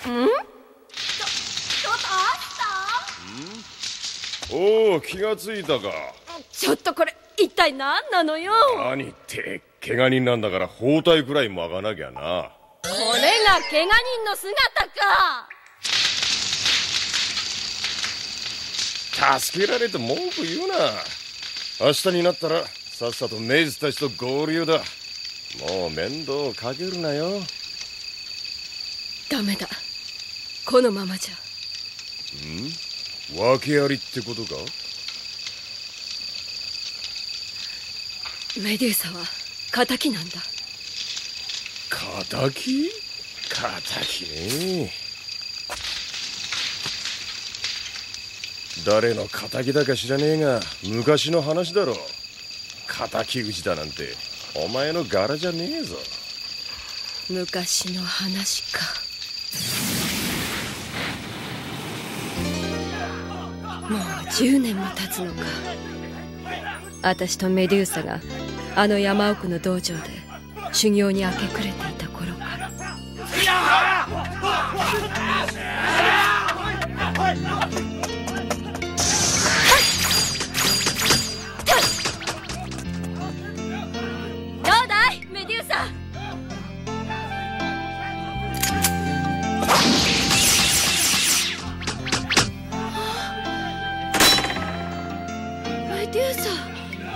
おお、気がついたか。 ちょっとこれ一体何なのよ。 何って怪我人なんだから包帯くらい巻かなきゃな。 これが怪我人の姿か。 助けられて文句言うな。明日になったらさっさとメイズたちと合流だ。もう面倒かけるなよ。 ダメだ、このままじゃ。 訳ありってことか。 メデューサは仇なんだ。 仇？仇ね。誰の仇だか知らねえが昔の話だろ。敵討ちだなんてお前の柄じゃねえぞ。 昔の話か。もう10年も経つのか。私とメデューサがあの山奥の道場で修行に明け暮れていた頃から。どうだいメデューサ。メデューサ。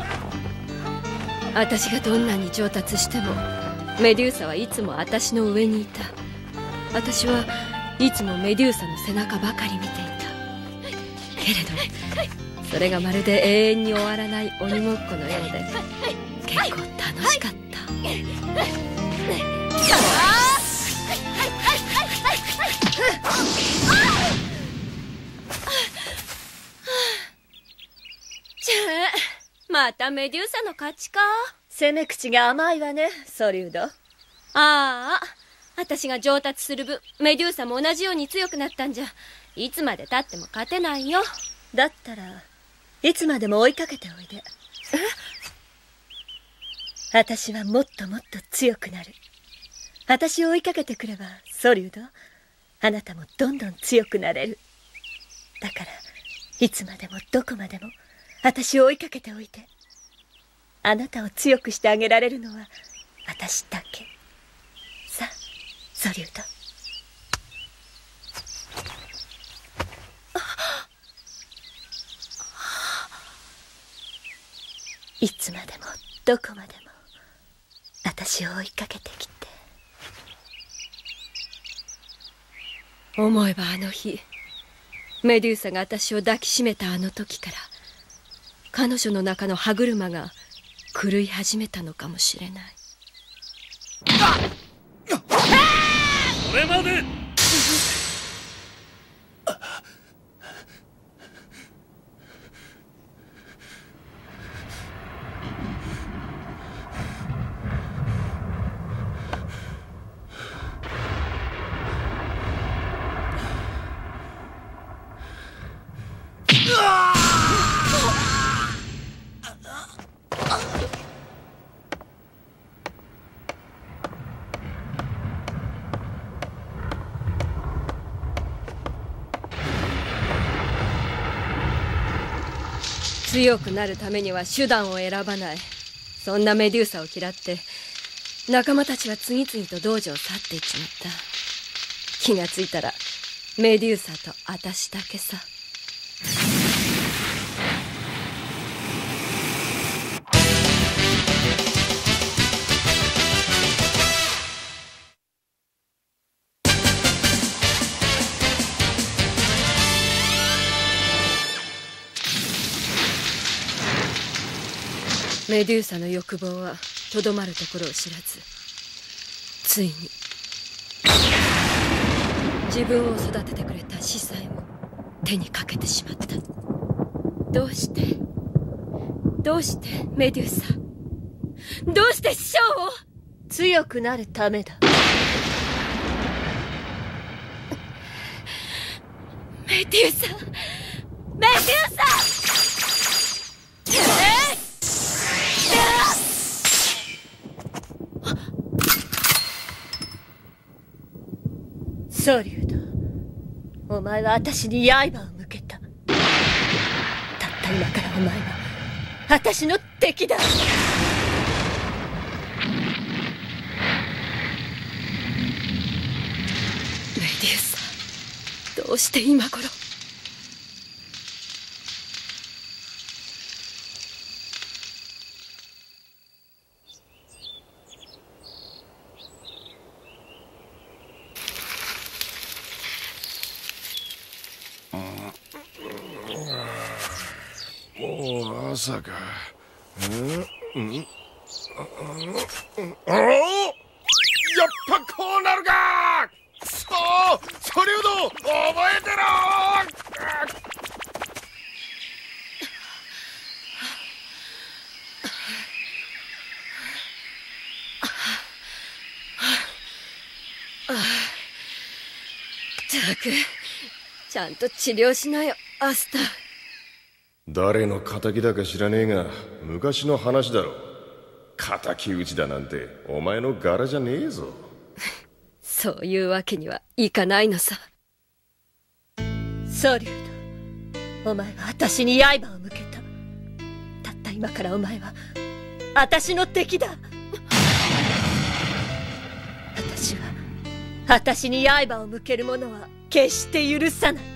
私がどんなに上達してもメデューサはいつも私の上にいた。私はいつもメデューサの背中ばかり見ていた。けれどそれがまるで永遠に終わらない鬼ごっこのようで結構楽しかった。またメデューサの勝ちか。 攻め口が甘いわね、ソリュード。 ああ、私が上達する分メデューサも同じように強くなったんじゃいつまで経っても勝てないよ。 だったらいつまでも追いかけておいで。私はもっともっと強くなる。私を追いかけてくればソリュード、あなたもどんどん強くなれる。だからいつまでもどこまでも私を追いかけておいて。あなたを強くしてあげられるのは私だけ。さあソリュード。いつまでもどこまでも私を追いかけてきて。 思えばあの日メデューサが私を抱きしめたあの時から彼女の中の歯車が狂い始めたのかもしれない。 それまで。 強くなるためには手段を選ばない。そんなメデューサを嫌って仲間たちは次々と道場を去っていっちまった。気がついたらメデューサと私だけさ。メデューサの欲望はとどまるところを知らず、ついに自分を育ててくれた死さえも手にかけてしまった。どうしてメデューサ、どうして師匠を。 強くなるためだ。 メデューサ、メデューサ。 ソリュード、お前は私に刃を向けた。たった今からお前は私の敵だ。 メデューサ、どうして今頃。 もう朝か。やっぱこうなるか。ソリュード、覚えてろ。 ったく、ちゃんと治療しなよ、アスター。 誰の仇だか知らねえが、昔の話だろ。仇討ちだなんてお前の柄じゃねえぞ。 そういうわけにはいかないのさ。 ソリュード、お前は私に刃を向けた。たった今からお前は私の敵だ。私に刃を向ける者は決して許さない。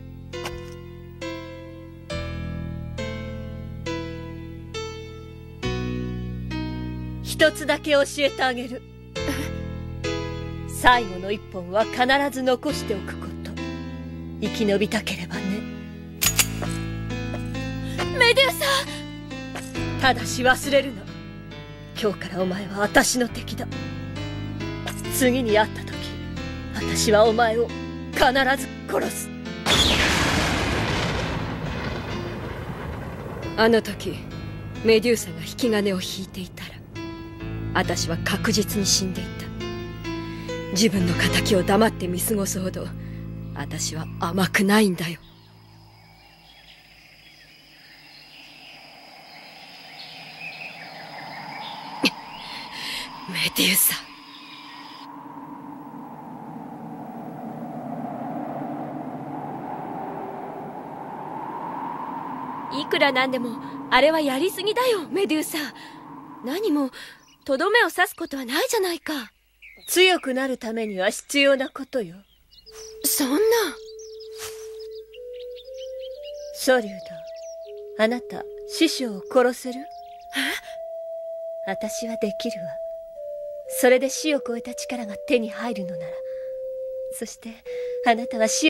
一つだけ教えてあげる。最後の一本は必ず残しておくこと。生き延びたければね。 メデューサ。 ただし忘れるな。今日からお前は私の敵だ。次に会った時、私はお前を必ず殺す。 あの時メデューサが引き金を引いていたら、私は確実に死んでいた。自分の仇を黙って見過ごすほど私は甘くないんだよ。メデューサ。いくらなんでもあれはやりすぎだよ、メデューサ。何もとどめを刺すことはないじゃないか。 強くなるためには必要なことよ。 そんな。 ソリュード、あなた師匠を殺せる？私はできるわ。それで死を超えた力が手に入るのなら。そしてあなたは死